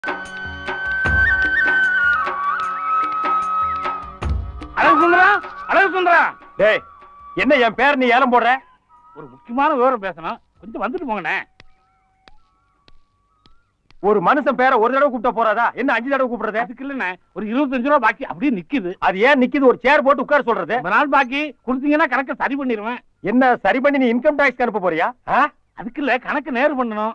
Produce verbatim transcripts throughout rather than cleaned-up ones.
அழகு சுந்தரா, அழகு சுந்தரா. டேய், என்ன என் பேர் நீ ஏலம் போடுற? ஒரு முக்கியமான விவரம் பேசணும், கொஞ்சம் வந்துட்டு போங்கண்ணே. ஒரு மனுஷன் பேரை ஒரு தடவை கூப்பிட்ட போறாதா? என்ன அஞ்சு தடவை கூப்பிடுறது? அதுக்கு இல்லண்ணே, ஒரு இருபத்தஞ்சு ரூபா பாக்கி அப்படியே நிக்குது. அது ஏன் நிக்குது? ஒரு சேர் போட்டு உட்கார சொல்றது. ரொம்ப நாள் பாக்கி கொடுத்தீங்கன்னா கணக்கு சரி பண்ணிடுவேன். என்ன சரி பண்ணி நீ இன்கம் டாக்ஸ் அனுப்ப போறியா? அதுக்கு இல்ல, கணக்கு நேர் பண்ணணும்.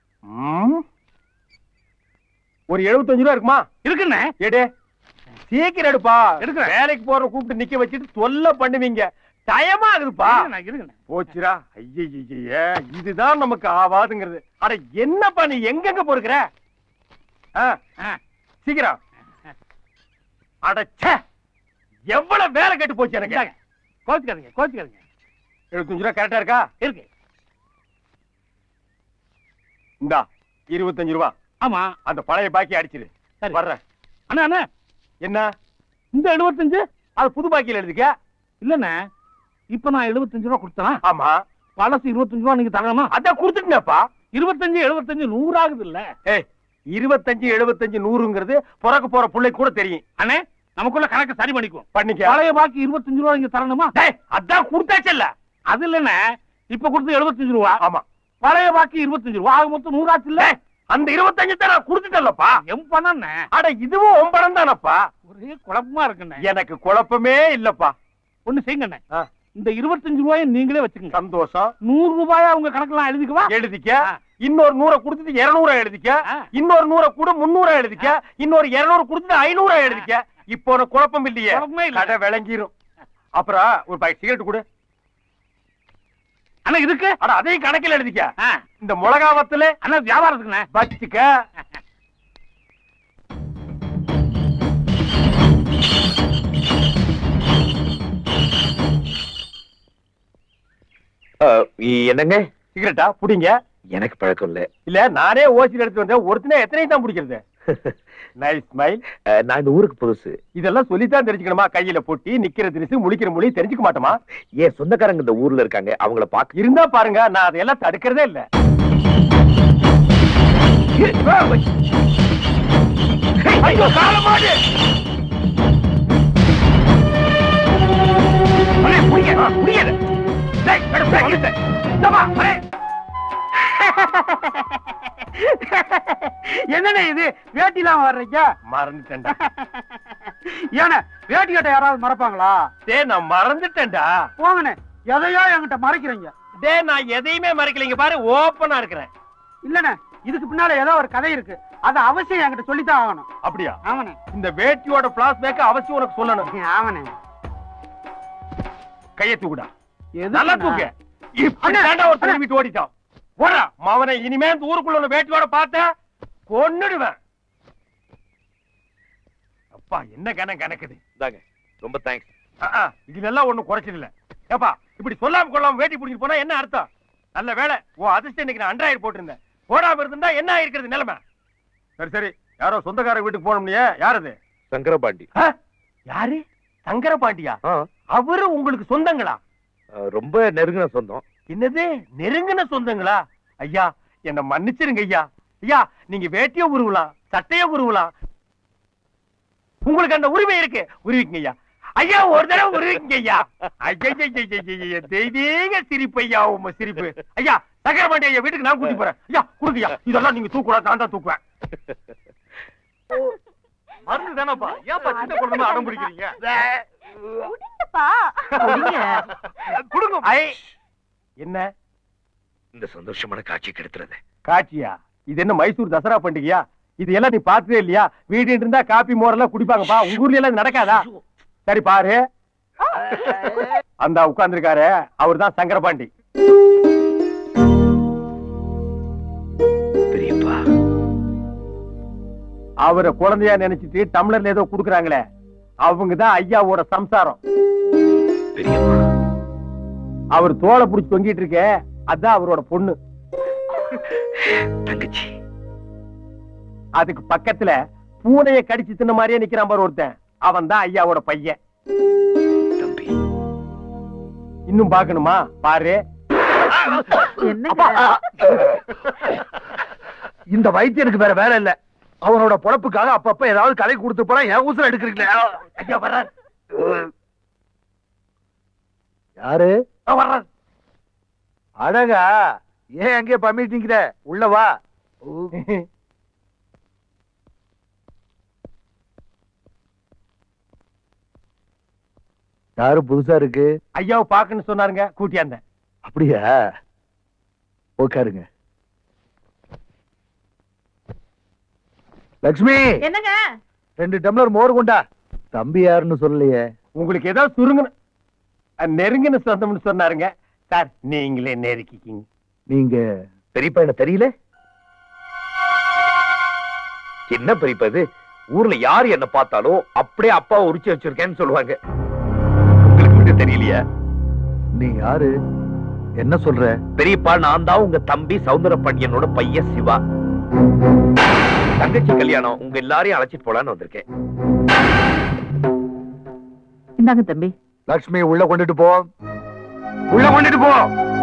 ஒரு எழுபத்தஞ்சு ரூபா இருக்குமா? இருக்குண்ணே. எடு, சீக்கிரம் எடுப்பா. எடுக்கிறேன். வேலைக்கு போற கூப்பிட்டு நிக்க வச்சுட்டு தொல்லை பண்ணுவீங்க. டயமா இருக்குப்பா. போச்சுரா. ஐய, இதுதான் நமக்கு ஆவாதுங்கிறது. அட என்னப்பா நீ எங்கெங்க போருக்கிற? சீக்கிரம். அடச்சே, எவ்வளவு வேலை கேட்டு போச்சு எனக்கு. கோச்சுக்காதீங்க, கோச்சுக்காதீங்க. எழுபத்தஞ்சு ரூபா கரெக்டா இருக்கா? இருக்கு. இந்தா இருபத்தஞ்சு ரூபா. ஆமா, அந்த பழைய பாக்கி அடிச்சிரு. வர்ற. அண்ணா அண்ணா, என்ன இந்த எழுபத்தஞ்சு? அது புது பாக்கியில் எழுதிக்க. இல்லண்ணே, இப்ப நான் எழுபத்தஞ்சு ரூபா கொடுத்தேன். ஆமா, பழசு இருபத்தஞ்சு ரூபா நீங்க தரணுமா? அதான் கொடுத்துட்டேன்ப்பா. இருபத்தஞ்சு எழுபத்தஞ்சு நூறு ஆகுது இல்ல? ஏய், இருபத்தஞ்சு எழுபத்தஞ்சு நூறுங்கிறது பிறக்க போற பிள்ளை கூட தெரியும். அண்ணே, நமக்குள்ள கணக்கு சரி பண்ணிக்குவோம். பண்ணிக்க. பழைய பாக்கி இருபத்தஞ்சு ரூபா நீங்க தரணுமா? அதான் கொடுத்தாச்சல்ல. அது இல்லண்ணே, இப்ப கொடுத்து எழுபத்தஞ்சு ரூபா. ஆமா, பழைய பாக்கி இருபத்தஞ்சு ரூபா. ஆக மொத்தம் நூறு ஆச்சு இல்ல? அந்த இருபத்தஞ்சு தான் நான் கொடுத்துட்டேன்லப்பா. எம் பணம். அட இதுவும் உன் பணம் தானப்பா. ஒரே குழப்பமா இருக்குண்ணே. எனக்கு குழப்பமே இல்லப்பா. ஒண்ணு செய்யுங்கண்ணே, இந்த இருபத்தஞ்சு ரூபாயை நீங்களே வச்சுக்கோங்க. சந்தோஷம். நூறு ரூபாயா உங்க கணக்கெல்லாம் எழுதிக்குவா? எழுதிக்க. இன்னொரு நூறை கொடுத்துட்டு இருநூறு எழுதிக்க. இன்னொரு நூறை கூட முன்னூறு எழுதிக்க. இன்னொரு இருநூறு கொடுத்துட்டு ஐநூறு எழுதிக்க. இப்போ உனக்கு குழப்பம் இல்லையே? கடை விளங்கிரும். அப்புறம் ஒரு பாக்கெட் சிகரெட் கொடு. அண்ணா இருக்கு. அட அதையும் கணக்கில் எழுதிக்க. இந்த மிளகாவத்துல அண்ணா வியாபாரத்துக்குண்ணே வச்சுக்க. என்னங்க சிகரெட்டா புடிங்க. எனக்கு பழக்கம் இல்ல. இல்ல, நானே ஓசியில் எடுத்து வந்தேன். ஒருத்தனே எத்தனை தான் பிடிக்கிறது? Nice smile. நான் இந்த ஊருக்கு புதுசு. இதெல்லாம் சொல்லித்தான் தெரிஞ்சுக்கணுமா? கையில பொட்டி, நிக்கிற திரிசு, முழிக்கிற மொழி தெரிஞ்சுக்க மாட்டோமா? ஏன் சொந்தக்காரங்க இந்த ஊர்ல இருக்காங்க, அவங்கள பாக்க இருந்தா பாருங்க. நான் அதையெல்லாம் தடுக்கிறதே இல்ல. ஐயோ, காலமாடு. என்னண்ணே இது, வேட்டிலாம் வர்றீங்க? மறந்துட்டேன்டா. ஏன்னா வேட்டி கட்ட யாராவது மறப்பாங்களா? டே, நான் மறந்துட்டேன்டா. போங்கண்ணே, எதையோ என்கிட்ட மறைக்கிறீங்க. டே, நான் எதையுமே மறைக்கலைங்க பாரு, ஓப்பனா இருக்கிறேன். இல்லண்ணே, இதுக்கு பின்னால ஏதோ ஒரு கதை இருக்கு. அது அவசியம் என்கிட்ட சொல்லித்தான் ஆகணும். அப்படியா? ஆமாண்ணே. இந்த வேட்டியோட பிளாஸ்பேக் அவசியம் உனக்கு சொல்லணும். ஆமாண்ணே. கையை தூக்குடா. நல்லா தூக்கு. இப்படி தாண்டா ஒரு திரும்பிட்டு ஓடிட்டான். போடா மவனை. இனிமே இந்த ஊருக்குள்ள உள்ள வேட்டியோட பார்த்த கொன்னுடுவேன். அப்பா, என்ன கணக்கு கணக்குது. ரொம்ப தேங்க்ஸ். இதுல ஒண்ணும் குறைச்சது இல்ல. ஏப்பா, இப்படி சொல்லாம கொள்ளாம வேட்டி பிடிச்சிட்டு போனா என்ன அர்த்தம்? நல்ல வேலை ஓ அதிர்ஷ்டம் இன்னைக்கு நான் அன்றாயிரம் போட்டிருந்தேன். போடாம இருந்தா என்ன ஆயிருக்கிறது நிலைமை? சரி சரி, யாரோ சொந்தக்கார வீட்டுக்கு போனோம்னியே. யார் அது? சங்கரபாண்டி. யாரு? சங்கரபாண்டியா? அவரு உங்களுக்கு சொந்தங்களா? ரொம்ப நெருங்கின சொந்தம். என்னது நெருங்கின சொந்தங்களா? ஐயா, என்ன மன்னிச்சிருங்க ஐயா. ஐயா, நீங்க வேட்டியோ உருவலாம், சட்டையோ உருவலாம். உங்களுக்கு அந்த உரிமை இருக்கு, உருவிக்குங்க ஐயா. ஐயா, ஒரு தடவை உருவிக்குங்க ஐயா. ஐயா, தெய்வீக சிரிப்பு ஐயா, உங்க சிரிப்பு. ஐயா, சங்கரபாண்டி ஐயா வீட்டுக்கு நான் கூட்டி போறேன். ஐயா குடுங்கய்யா. இதெல்லாம் நீங்க தூக்கூடாது, நான் தான் தூக்குவேன். மருந்து தானப்பா, ஏன்ப்பா சின்ன குழந்தை அடம் பிடிக்கிறீங்க? குடுங்க. என்ன இந்த சந்தோஷமான காட்சி கெடுத்துறது? காட்சியா? இது என்ன மைசூர் தசரா பண்டிகையா? இது எல்லாம் நீ பார்த்ததே இல்லையா? வீடு இருந்தா காப்பி மோரெல்லாம் குடிப்பாங்கப்பா. உங்க ஊர்ல எல்லாம் நடக்காதா? சரி பாரு, அந்த உட்கார்ந்துருக்காரு அவர் தான் சங்கரபாண்டி. பெரியப்பா, அவரை குழந்தையா நினைச்சிட்டு டம்ளர்ல ஏதோ குடுக்குறாங்களே, அவங்கதான் ஐயாவோட சம்சாரம். பெரியப்பா, அவர் தோலை புடிச்சு தொங்கிட்டு இருக்க, அதான் அவரோட பொண்ணு தங்கச்சி. அதுக்கு பக்கத்துல பூனைய கடிச்சு தின்ன மாதிரியே நிக்கிறான் பாரு ஒருத்தன், அவன் தான் ஐயாவோட பையன். தம்பி, இன்னும் பாக்கணுமா? பாரு. இந்த வைத்தியனுக்கு வேற வேலை இல்ல. அவனோட பொழப்புக்காக அப்பப்ப ஏதாவது கதை கொடுத்து போறா என் ஊசல எடுக்கிறீங்களா? ஐயா வர்றார். யாரு வர்றார்? அழகா ஏன் அங்கே பம்மிட்டீங்கிற? உள்ள வா. யாரு புதுசா இருக்கு? ஐயாவை பாக்கன்னு சொன்னாருங்க, கூட்டியாந்த. அப்படியா? உட்காருங்க. லட்சுமி, என்னங்க? ரெண்டு டம்ளர் மோர் கொண்டா. தம்பி யாருன்னு சொல்லலையே. உங்களுக்கு ஏதாவது சுருங்க நெருங்கின சொந்தம்னு சொன்னாருங்க. சார் நீங்களே நெருக்கிக்கிங்க. நீங்க பெரியப்பா என்ன தெரியல? என்ன பெரியப்பா இது? ஊர்ல யாரு என்ன பார்த்தாலும் அப்படியே அப்பா உரிச்சு வச்சிருக்கேன்னு சொல்லுவாங்க. உங்களுக்கு மட்டும் தெரியலையா? நீ யாரு? என்ன சொல்ற? பெரியப்பா நான் தான் உங்க தம்பி சௌந்தர பாண்டியனோட பையன் சிவா. தங்கச்சி கல்யாணம், உங்க எல்லாரையும் அழைச்சிட்டு போலான்னு வந்திருக்கேன். இந்தாங்க தம்பி. லட்சுமி உள்ள கொண்டுட்டு போ. உள்ள கொண்டுட்டு போ.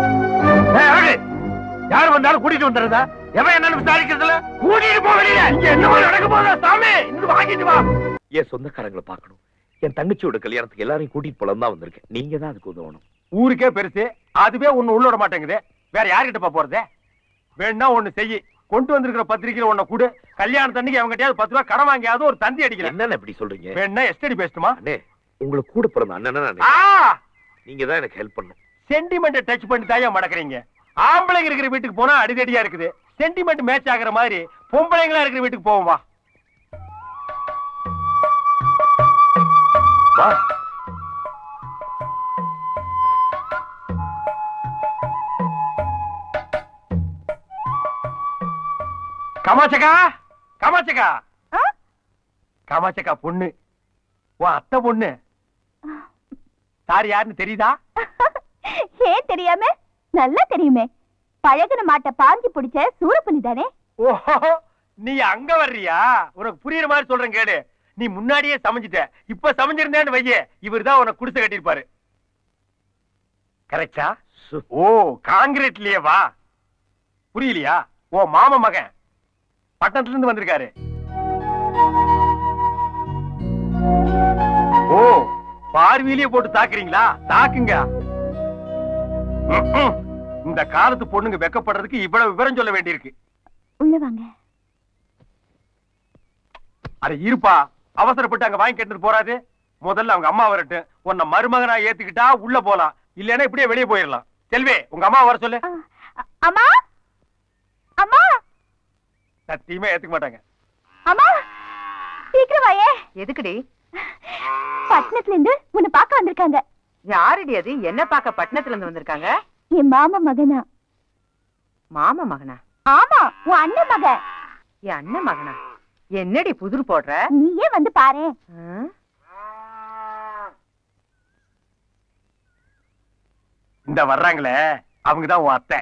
யாரு வந்தாலும் கூட்டிட்டு வந்துடுறதா? எவன் என்னன்னு விசாரிக்கிறதுல கூட்டிட்டு போ வெளியில. இங்க என்ன நடக்க போதா சாமி? இங்க வாங்கிட்டு வா. என் சொந்தக்காரங்களை பார்க்கணும். என் தங்கச்சியோட கல்யாணத்துக்கு எல்லாரையும் கூட்டிட்டு போலாம் தான் வந்திருக்கேன். நீங்க தான் அதுக்கு உதவணும். ஊருக்கே பெருசு, அதுவே ஒண்ணு உள்ள விட மாட்டேங்குது. வேற யாருக்கிட்ட போறது? வேணா ஒண்ணு செய்யி. கொண்டு வந்திருக்கிற பத்திரிகையில ஒண்ணு கூடு. கல்யாணத்தன்னைக்கு அவங்ககிட்டயாவது பத்து ரூபாய் கடன் வாங்கியாவது ஒரு தந்தி அடிக்கல. என்னன்னு இப்படி சொல்றீங்க? வேணா எஸ்டடி பேசட்டுமா? அண்ணே, உங்களுக்கு கூட பிறந்த அண்ணன் நீங்க தான் எனக்கு ஹெல்ப் பண்ணும். சென்டிமெண்ட் டச் பண்ணி தாயா மடக்குறீங்க. ஆம்பளைங்க இருக்கிற வீட்டுக்கு போனா அடிதடியா இருக்குது. சென்டிமெண்ட் மேட்ச் ஆகுற மாதிரி பொம்பளைங்களா இருக்கிற வீட்டுக்கு போவோம். வா வா. காமாட்சக்கா, காமாட்சக்கா, காமாட்சக்கா பொண்ணு, உன் அத்தை பொண்ணு. சார் யாருன்னு தெரியுதா? ஏன் தெரியாம? நல்லா தெரியுமே. பழகுன மாட்ட பாஞ்சி பிடிச்ச சூரப்பனி தானே. ஓஹோ, நீ அங்க வர்றியா? உனக்கு புரியுற மாதிரி சொல்றேன் கேடு. நீ முன்னாடியே சமைஞ்சிட்ட. இப்ப சமைஞ்சிருந்தேன்னு வையே, இவர் தான் உனக்கு குடிசை கட்டிருப்பாரு. கரெக்டா? ஓ, காங்கிரீட்லயே வா. புரியலையா? ஓ மாமா மகன் பட்டணத்துல இருந்து வந்திருக்காரு. ஓ, பார்வையிலேயே போட்டு தாக்குறீங்களா? தாக்குங்க. இந்த காலத்து பொண்ணுங்க வெக்கப்படுறதுக்கு இவ்வளவு விவரம் சொல்ல வேண்டியிருக்கு. உள்ள வாங்க. அட இருப்பா, அவசரப்பட்டு அங்க வாங்கி கேட்டு போறாது. முதல்ல அவங்க அம்மா வரட்டும். உன்னை மருமகனா ஏத்துக்கிட்டா உள்ள போலாம், இல்லன்னா இப்படியே வெளியே போயிடலாம். செல்வி, உங்க அம்மா வர சொல்லு. அம்மா, அம்மா. சத்தியமே ஏத்துக்க மாட்டாங்க. அம்மா சீக்கிரம் வாயே. எதுக்குடி? பட்டணத்துல இருந்து உன்னை பார்க்க வந்திருக்காங்க. யாருடி அது? என்ன பார்க்க பட்டணத்துல இருந்து வந்திருக்காங்க? என் மாமா மகனா. மாமா மகனா? ஆமா, உன் அண்ணன் மகன். என் அண்ணன் மகனா? என்னடி புதிர் போடுற? நீயே வந்து பாரு. இந்த வர்றாங்களே அவங்கதான் உன் அத்தை.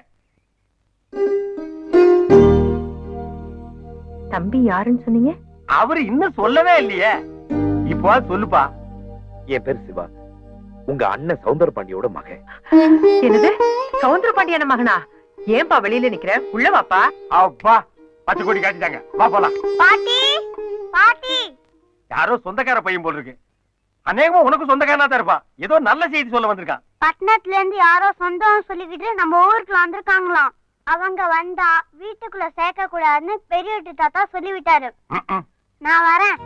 தம்பி யாருன்னு சொன்னீங்க? அவரு இன்னும் சொல்லவே இல்லையே. இப்போ சொல்லுப்பா. என் பேர் சிவா, உங்க அண்ணன் சௌந்தர பாண்டியோட மகன். என்னது? சௌந்தர பாண்டியான மகனா? ஏன்பா வெளியில நிக்கிற? உள்ள வாப்பா. அப்பா, பச்சை கொடி காட்டிட்டாங்க. வா போலாம். பாட்டி, பாட்டி. யாரோ சொந்தக்கார பையன் போல் இருக்கு. அநேகமா உனக்கு சொந்தக்காரனா தான் இருப்பான். ஏதோ நல்ல செய்தி சொல்ல வந்திருக்கான். பட்டணத்துல இருந்து யாரோ சொந்தம் சொல்லிக்கிட்டு நம்ம ஊருக்குள்ள வந்திருக்காங்களாம். அவங்க வந்தா வீட்டுக்குள்ள சேர்க்க கூடாதுன்னு பெரிய வீட்டு தாத்தா சொல்லிவிட்டாரு. நான் வரேன்.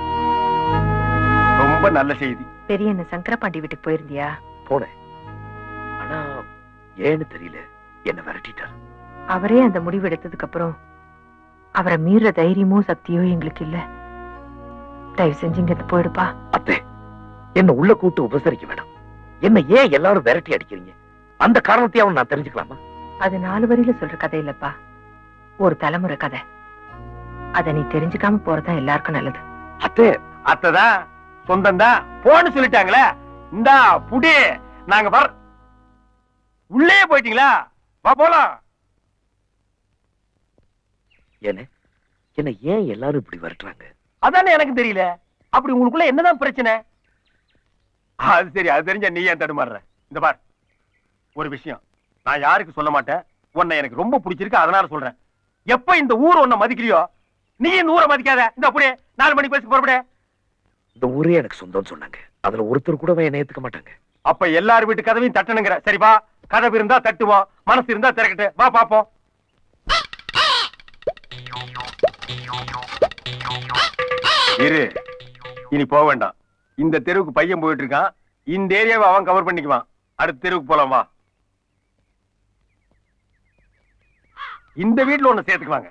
ரொம்ப நல்ல செய்தி. பெரிய என்ன சங்கரபாண்டி வீட்டுக்கு போயிருந்தியா? போனேன், ஆனா ஏன்னு தெரியல, என்ன விரட்டிட்டார். அவரே அந்த முடிவு எடுத்ததுக்கு அப்புறம் அவரை மீற தைரியமோ சக்தியோ எங்களுக்கு இல்ல. தயவு செஞ்சு இங்க போயிடுப்பா. அத்தை, என்ன உள்ள கூட்டு உபசரிக்க வேண்டாம். என்ன ஏன் எல்லாரும் விரட்டி அடிக்கிறீங்க? அந்த காரணத்தையும் நான் தெரிஞ்சுக்கலாமா? அது நாலு வரியில சொல்ற கதை இல்லப்பா, ஒரு தலைமுறை கதை. அத நீ தெரிஞ்சுக்காம போறதா எல்லாருக்கும் நல்லது. அத்தை, அத்தைதான் சொந்தம் தான் போன்னு சொல்லிட்டாங்களே. இந்தா புடி, நாங்க வர. உள்ளே போயிட்டீங்களா? வா போலாம். என்ன என்ன ஏன் எல்லாரும் இப்படி விரட்டுறாங்க? அதானே எனக்கு தெரியல. அப்படி உங்களுக்குள்ள என்னதான் பிரச்சனை? அது சரி, அது தெரிஞ்சா நீ ஏன் தடுமாறுற? இந்த பார், ஒரு விஷயம் நான் யாருக்கு சொல்ல மாட்டேன். உன்னை எனக்கு ரொம்ப பிடிச்சிருக்கு, அதனால சொல்றேன். எப்ப இந்த ஊர் உன்னை மதிக்கலையோ நீ இந்த ஊரை மதிக்காத. இந்த அப்படியே நாலு மணிக்கு பேசி போறப்படே. இந்த ஊரே எனக்கு சொந்தம்னு சொன்னாங்க. அதுல ஒருத்தர் கூட என்ன ஏத்துக்க மாட்டாங்க. அப்ப எல்லாரும் வீட்டு கதவையும் தட்டணுங்கிற. சரிப்பா, கதவு இருந்தா தட்டுவோம், மனசு இருந்தா திறக்கட்டு. வா பாப்போம். இரு, இனி போக வேண்டாம். இந்த தெருவுக்கு பையன் போயிட்டு இருக்கான். இந்த ஏரியாவை அவன் கவர் பண்ணிக்குவான். அடுத்த தெருவுக்கு போலாம் வா. இந்த வீட்டுல ஒண்ணு சேர்த்துக்குவாங்க.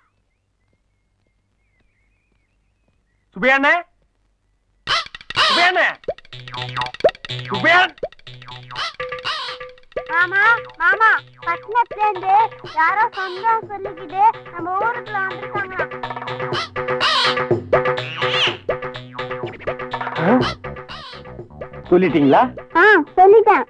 சுபையானே, சுபையானே, சுபையான். மாமா மாமா, பட்டணத்துல இருந்து யாரோ சொந்தம் சொல்லிக்கிட்டு நம்ம ஊருக்குள்ள வந்துருக்காங்க. சொல்லிட்டீங்களா? சொல்லிட்டேன்.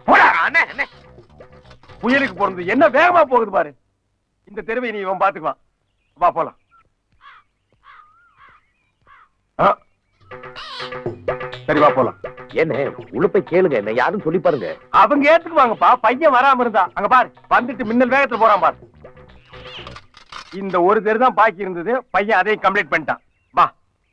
புயலுக்கு போறது என்ன வேகமா போகுது பாரு. இந்த தெருவை நீ இவன் பாத்துக்குவான். வா போலாம். சரி வா போலாம். என்ன உள்ள போய் கேளுங்க, என்ன யாரும் சொல்லி பாருங்க. அவங்க ஏத்துக்குவாங்கப்பா. பையன் வராம இருந்தா அங்க பாரு, வந்துட்டு மின்னல் வேகத்துல போறான் பாரு. இந்த ஒரு தெரு தான் பாக்கி இருந்தது. பையன் அதையும் கம்ப்ளீட் பண்ணிட்டான். வா.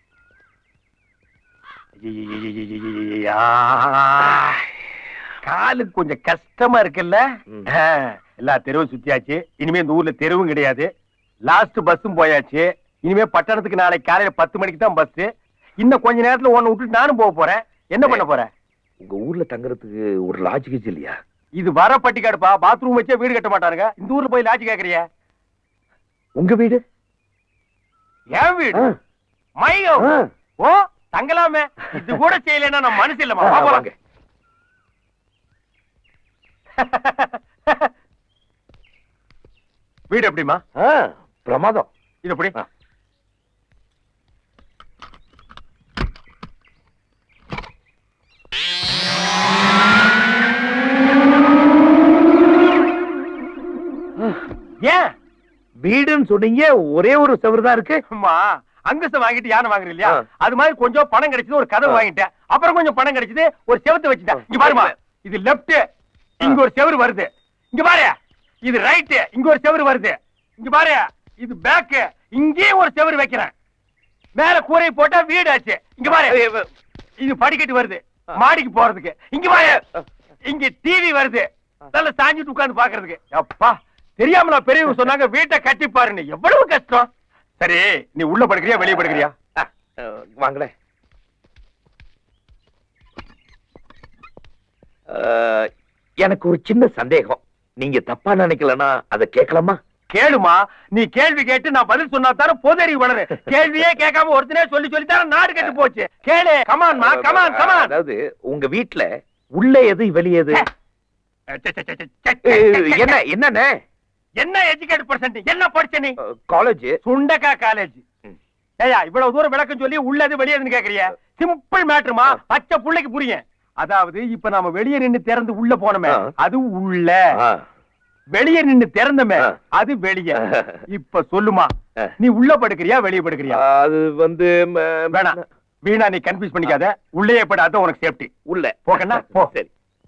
காலுக்கு கொஞ்சம் கஷ்டமா இருக்குல்ல? எல்லா தெருவும் சுத்தியாச்சு. இனிமே இந்த ஊர்ல தெருவும் கிடையாது. லாஸ்ட் பஸ்ஸும் போயாச்சு. இனிமே பட்டணத்துக்கு நாளைக்கு காலையில பத்து மணிக்கு தான் பஸ். இன்னும் கொஞ்ச நேரத்துல ஒன்னு விட்டுட்டு நானும் போக போறேன். என்ன பண்ண போற? உங்க ஊர்ல தங்குறதுக்கு ஒரு லாட்ஜ் கிச்சு இல்லையா? இது வர பட்டிக்காடுப்பா. பாத்ரூம் வச்சே வீடு கட்ட மாட்டாருங்க. இந்த ஊர்ல போய் லாட்ஜ் கேக்குறிய? உங்க வீடு? என் வீடு? மையோ. ஓ, தங்கலாமே. இது கூட செய்யலன்னா நான் மனசு இல்லமா. வாங்க. வீடு எப்படிமா? பிரமாதம். இது எப்படி? ஏன் வீடுன்னு சொன்னீங்க, ஒரே ஒரு செவரு தான் இருக்கு. அங்கசம் வாங்கிட்டு யானை வாங்குறீங்க இல்லையா? அது மாதிரி கொஞ்சம் பணம் கிடைச்சது, ஒரு கதவு வாங்கிட்டேன். அப்புறம் கொஞ்சம் பணம் கிடைச்சது, ஒரு செவத்தை வச்சுட்டேன். இங்க பாருமா, இது லெப்ட், இங்க ஒரு செவரு வருது. இங்க பாரு, இது ரைட், இங்க ஒரு செவரு வருது. இங்க பாரு, இது பேக், இங்கே ஒரு செவரு வைக்கிறேன். மேல கூரை போட்டா வீடு ஆச்சு. இங்க பாரு, இது படிக்கட்டு வருது மாடிக்கு போறதுக்கு. இங்க பாரு, இங்க டிவி வருது, நல்ல சாஞ்சிட்டு உட்கார்ந்து பாக்குறதுக்கு. அப்பா, தெரியாமல பெரியவங்க சொன்னாங்க வீட்டை கட்டி பாருன்னு. எவ்வளவு கஷ்டம். சரி, நீ உள்ள படுக்கிறியா வெளியே படுக்கிறியா? வாங்கல. எனக்கு ஒரு சின்ன சந்தேகம். நீங்க தப்பா நினைக்கலன்னா அதை கேட்கலாமா? கேளுமா. நீ கேள்வி கேட்டு நான் பதில் சொன்னா தானே பொதறி வளரு. கேள்வியே கேட்காம ஒருத்தனே சொல்லி சொல்லி தானே நாடு கெட்டு போச்சு. கேளு. கமான்மா, கமான் கமான். அதாவது உங்க வீட்டுல உள்ள எது வெளியே எது? என்ன என்னன்னு என்ன எஜுகேட் பர்சன்ட்? என்ன படிச்ச நீ? காலேஜ். சுண்டக்கா காலேஜ். ஏயா இவ்வளவு தூரம் விளக்கம் சொல்லி உள்ளது வெளியேதுன்னு கேக்குறிய? சிம்பிள் மேட்டருமா, பச்சை புள்ளைக்கு புரியும். அதாவது இப்ப நாம வெளியே நின்னு திறந்து உள்ள போனோமே, அது உள்ள. வெளியே நின்னு திறந்தமே, அது வெளியே. இப்ப சொல்லுமா, நீ உள்ள படுக்கிறியா வெளியே படுக்கிறியா? அது வந்து வேணாம், வீணா நீ கன்ஃபியூஸ் பண்ணிக்காத. உள்ளே படாத, உனக்கு சேஃப்டி. உள்ள போகண்ணா, போ. சரி.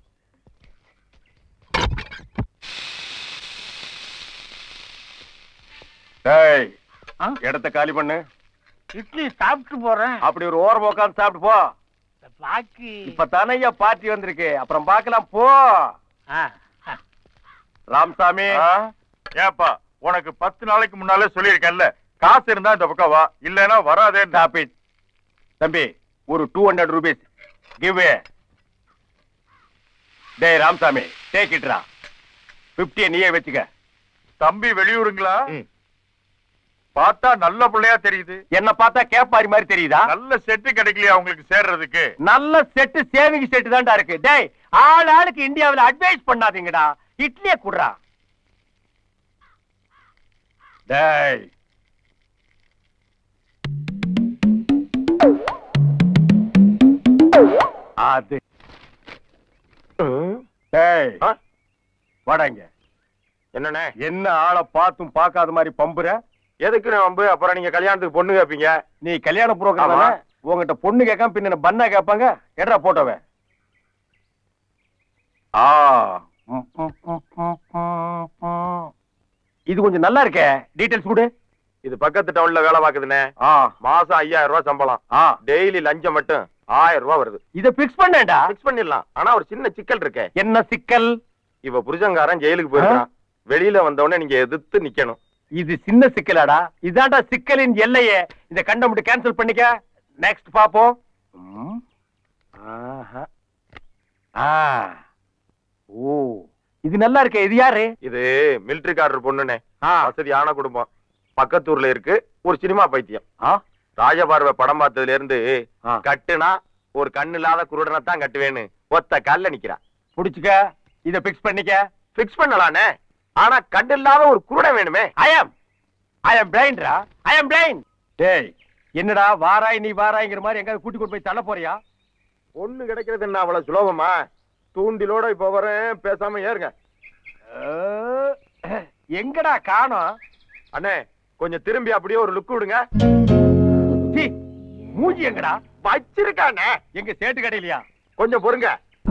இடத்த காலி பண்ணு. இட்லி சாப்பிட்டு போறேன். அப்படி ஒரு ஓரம் உட்காந்து சாப்பிட்டு போ. பாக்கி இப்ப தானையா பார்ட்டி வந்திருக்கு, அப்புறம் பாக்கலாம் போ. ராமசாமி, ஏப்பா உனக்கு பத்து நாளைக்கு முன்னாலே சொல்லியிருக்கேன்ல, காசு இருந்தா இந்த பக்கம் வா, இல்லன்னா வராதே. தம்பி, ஒரு டூ ஹண்ட்ரட் ருபீஸ் கிவ். டேய் ராமசாமி, டேக் இட்ரா. பிப்டிய நீயே வச்சுக்க. தம்பி வெளியூருங்களா? பார்த்தா நல்ல பிள்ளையா தெரியுது. என்ன பார்த்தா கேப்பாரி மாதிரி தெரியுதா? நல்ல செட்டு கிடைக்கலையா உங்களுக்கு சேர்றதுக்கு? நல்ல செட்டு சேவிங் செட்டு தான்டா இருக்கு. டேய், ஆள் ஆளுக்கு இந்தியாவில் அட்வைஸ் பண்ணாதீங்கடா. இட்லியே குடுறா. டேய், அது டேய் வாடாங்க. என்னண்ணே? என்ன ஆளை பார்த்தும் பார்க்காத மாதிரி பம்புற? எதுக்கு வம்பு? அப்புறம் நீங்க கல்யாணத்துக்கு பொண்ணு கேப்பீங்க. நீ கல்யாண புரோகிராம் உங்ககிட்ட பொண்ணு கேட்காம பின்ன பண்ணா கேட்பாங்க. எட்ரா போட்டோவே. ஆ, இது கொஞ்சம் நல்லா இருக்கே. டீடைல்ஸ் கொடு. இது பக்கத்து டவுன்ல வேலை பாக்குதுனே. மாசம் ஐயாயிரம் ரூபாய் சம்பளம். டெய்லி லஞ்சம் மட்டும் ஆயிரம் ரூபாய் வருது. இத பிக்ஸ் பண்ணேன்டா. பிக்ஸ் பண்ணிடலாம். ஆனா ஒரு சின்ன சிக்கல் இருக்கே. என்ன சிக்கல்? இவ புருஷங்காரன் ஜெயிலுக்கு போயிருக்கான். வெளியில வந்தவொடனே நீங்க எதிர்த்து நிக்கணும். இது சின்ன சிக்கலாடா. இதாண்டா சிக்கலின் எல்லையே. இந்த கண்டம் மட்டும் கேன்சல் பண்ணிக்க. நெக்ஸ்ட் பாப்போம். ஓ இது நல்லா இருக்கு. இது யாரு? இது மிலிட்டரிக்காரர் பொண்ணுனே. வசதியான குடும்பம். பக்கத்தூர்ல இருக்கு. ஒரு சினிமா பைத்தியம். ராஜபார்வை படம் பார்த்ததுல இருந்து கட்டுனா ஒரு கண்ணு இல்லாத குருடனை தான் கட்டுவேன்னு ஒத்த கால்ல நிக்கிறா. புடிச்சுக்க. இத பிக்ஸ் பண்ணிக்க. பிக்ஸ் பண்ணலானே. ஆனா கண்ணு இல்லாத ஒரு குருடன் வேணுமே. ஐ அம் ஐ அம் பிளைண்ட்ரா. I am blind. டேய் என்னடா வாராய் நீ வாராய்ங்கிற மாதிரி எங்க கூட்டி கொண்டு போய் தள்ள போறியா? ஒண்ணு கிடைக்கிறது என்ன அவ்வளவு சுலபமா? தூண்டிலோட இப்ப வரேன். பேசாம ஏறுங்க. எங்கடா காணோம்? அண்ணே கொஞ்சம் திரும்பி அப்படியே ஒரு லுக் விடுங்க. மூஞ்சி எங்கடா வச்சிருக்கானே? எங்க சேட்டு கடையிலயா? கொஞ்சம் பொறுங்க.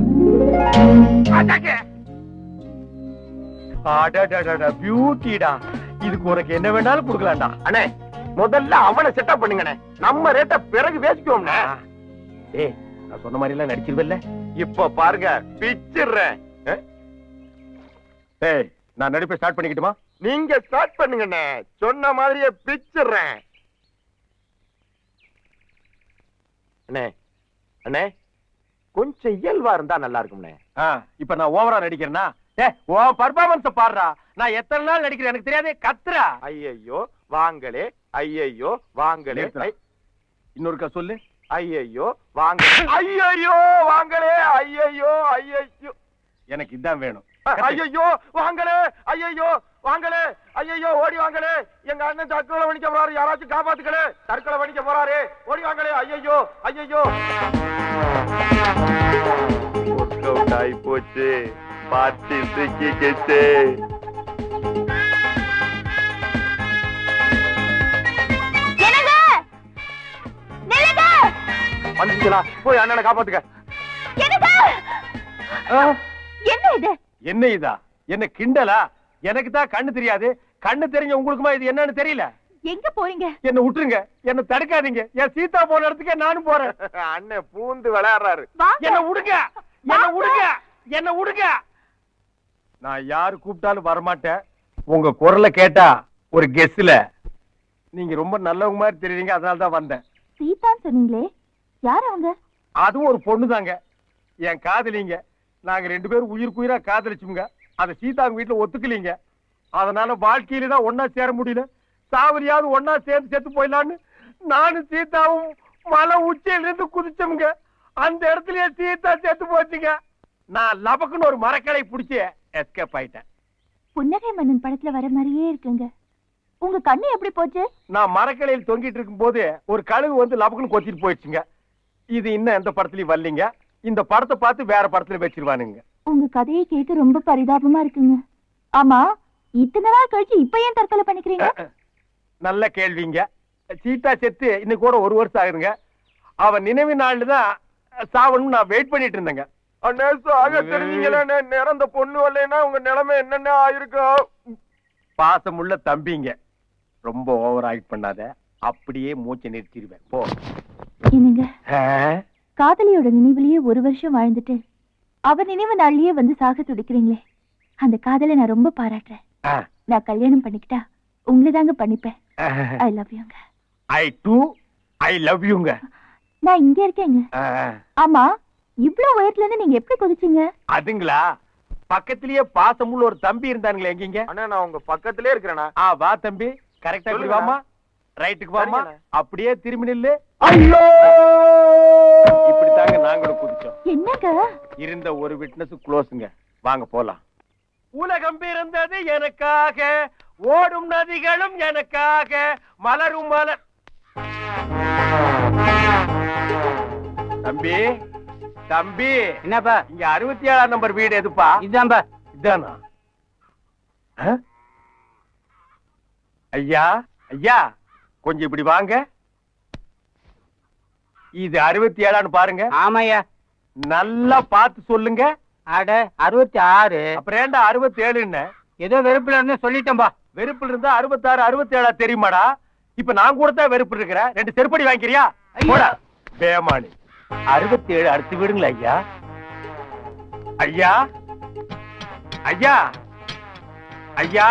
பியூட்டிடா. இதுக்கு உனக்கு என்ன வேணாலும் கொடுக்கலாம்டா. அண்ணே முதல்ல அவனை செட்டப் பண்ணுங்கண்ணே. நம்ம ரேட்ட பிறகு பேசிக்குவோம்ண்ணே. ஏய் நான் சொன்ன மாதிரி எல்லாம் நடிச்சிருவல்ல. இப்ப பாருங்க பிச்சிடுறேன். ஏய் நான் நடிப்பை ஸ்டார்ட் பண்ணிக்கிட்டுமா? நீங்க ஸ்டார்ட் பண்ணுங்கண்ணே. சொன்ன மாதிரியே பிச்சிடுறேன். அண்ணே அண்ணே கொஞ்சம் இயல்பா இருந்தா நல்லா இருக்கும்ண்ணே. இப்ப நான் ஓவரா நடிக்கிறேன்னா? ஏ ஓ பர்ஃபார்மன்ஸ் பாடுறா. நான் எத்தனை நாள் நடிக்கிறேன் எனக்கு தெரியாது. கத்துறா. ஐயையோ வாங்களே. ஐயையோ வாங்களே. இன்னொருக்கா சொல்லு. ஐயையோ வாங்க. ஐயையோ வாங்களே. ஐயையோ ஐயையோ. எனக்கு இதான் வேணும். ஐயையோ வாங்களே. ஐயையோ வாங்களே. ஐயையோ ஓடி வாங்களே. எங்க அண்ணன் தற்கொலை பண்ணிக்க போறாரு. யாராச்சும் காப்பாத்துக்களே. தற்கொலை பண்ணிக்க போறாரு. ஓடி வாங்களே. ஐயையோ ஐயையோ. ஒர்க் அவுட் ஆகி போச்சு. பார்ட்டி சிக்கிக்கிச்சு. வந்துங்களா? போய் அண்ணனை காப்பாத்துக்க. என்ன இது? என்ன இதா? என்ன கிண்டலா? எனக்கு தான் கண்ணு தெரியாது. கண்ணு தெரிஞ்ச உங்களுக்குமா இது என்னன்னு தெரியல? எங்க போறீங்க? என்ன விட்டுருங்க. என்ன தடுக்காதீங்க. என் சீதா போன இடத்துக்கே நானும் போறேன். அண்ணன் பூந்து விளையாடுறாரு. என்ன விடுங்க. என்ன விடுங்க. என்ன விடுங்க. நான் யாரு கூப்பிட்டாலும் வரமாட்டேன். உங்க குரலை கேட்டா ஒரு கெஸ்ல நீங்க ரொம்ப நல்லவங்க மாதிரி தெரியுறீங்க. அதனால தான் வந்தேன். சீதான்னு சொன்னீங்களே, யார் அவங்க? அதுவும் ஒரு பொண்ணு தாங்க. என் காதலிங்க. நாங்க ரெண்டு பேரும் உயிருக்கு உயிரா காதலிச்சுங்க. அதை சீதாங்க வீட்டுல ஒத்துக்கலீங்க. அதனால வாழ்க்கையில தான் ஒன்னா சேர முடியல. சாவரியாவது ஒன்னா சேர்ந்து செத்து போயிடலான்னு நானும் சீதாவும் மலை உச்சியில இருந்து குதிச்சோம்ங்க. அந்த இடத்துலயே சீதா செத்து போச்சுங்க. நான் லபக்குன்னு ஒரு மரக்கடை பிடிச்சி எஸ்கேப் ஆயிட்டேன். புன்னகை மன்னன் படத்துல வர மாதிரியே இருக்குங்க. உங்க கண்ணு எப்படி போச்சு? நான் மரக்கடையில் தொங்கிட்டு இருக்கும் போது ஒரு கழுகு வந்து லபக்குன்னு கொத்திட்டு போயிடுச்சுங்க. இது இன்னும் எந்த படத்துலயும் வரலீங்க. இந்த படத்தை பார்த்து வேற படத்துல வச்சிருவானுங்க. உங்க கதையை கேட்க ரொம்ப பரிதாபமா இருக்குங்க. ஆமா, இத்தனை நாள் கழிச்சு இப்ப ஏன் தற்கொலை பண்ணிக்கிறீங்க? நல்ல கேள்விங்க. சீதா செத்து இன்னைக்கு கூட ஒரு வருஷம் ஆகுதுங்க. அவன் நினைவு நாள்ல தான் சாவணும் நான் வெயிட் பண்ணிட்டு இருந்தேங்க. அண்ணே சாக தெரிஞ்சீங்களே. நிறந்த பொண்ணு வரலைன்னா உங்க நிலைமை என்னென்ன ஆயிருக்கும்? பாசமுள்ள தம்பிங்க. ரொம்ப ஓவர் ஆக்ட் பண்ணாத. அப்படியே மூச்சை நிறுத்திடுவேன். போ. என்னங்க காதலியோட நினைவுலயே ஒரு வருஷம் வாழ்ந்துட்டு அவர் நினைவு நாள்லயே வந்து சாக துடிக்கிறீங்களே, அந்த காதலை நான் ரொம்ப பாராட்டுறேன். நான் கல்யாணம் பண்ணிக்கிட்டா உங்களை தாங்க பண்ணிப்பேன். ஐ லவ் யூங்க. ஐ டூ ஐ லவ் யூங்க. நான் இங்க இருக்கேங்க. ஆமா, இவ்வளவு உயரத்துல இருந்து நீங்க எப்படி குதிச்சீங்க? அதுங்களா, பக்கத்திலேயே பாசமுள்ள ஒரு தம்பி இருந்தானுங்களே. எங்கீங்க? அண்ணா நான் உங்க பக்கத்திலே இருக்கிறேன்னா. ஆ வா தம்பி. கரெக்டா இப்படி வாமா. ரைட்டுக்கு வாமா. அப்படியே திரும்பி நில்லு. ஐயோ, இப்படித்தாங்க நாங்களும் குதிச்சோம். என்னங்க? இருந்த ஒரு விட்னஸ் க்ளோஸ்ங்க. வாங்க போலாம். உலகம் பிறந்தது எனக்காக, ஓடும் நதிகளும் எனக்காக, மலரும் மலர். தம்பி தம்பி என்னப்பா? இங்க அறுபத்தி ஏழாம் நம்பர் வீடு எதுப்பா? இதான்பா. இதானா? ஐயா ஐயா கொஞ்சம் இப்படி வாங்க. இது அறுபத்தி ஏழான்னு பாருங்க. ஆமாய்யா. நல்லா பார்த்து சொல்லுங்க. அட அறுபத்தி ஆறு. அப்புறம் ஏண்டா அறுபத்தி ஏழுன்னு? ஏதோ வெறுப்புல இருந்து சொல்லிட்டோம்பா. வெறுப்புல இருந்தா அறுபத்தி ஆறு அறுபத்தி ஏழா தெரியுமாடா? இப்ப நான் கூட தான் வெறுப்பு இருக்கிறேன். ரெண்டு செருப்படி வாங்கிக்கிறியா? போடா பேமானி. அறுபத்தி ஏழு அடுத்து விடுங்களா ஐயா. ஐயா ஐயா ஐயா.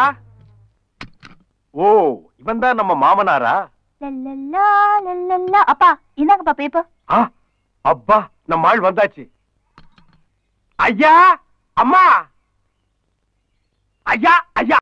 ஓ இவன் தான் நம்ம மாமனாரா? அப்பா இந்தாங்கப்பா பேப்பர். அப்பா நம்ம ஆள் வந்தாச்சு. ஐயா அம்மா ஐயா ஐயா